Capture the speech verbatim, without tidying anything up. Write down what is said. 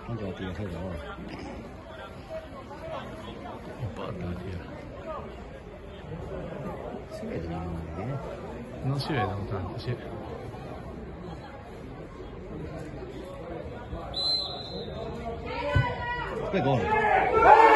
看着底下太高了。 不打底了。 现在这里面， 能学能干不学。 太高了。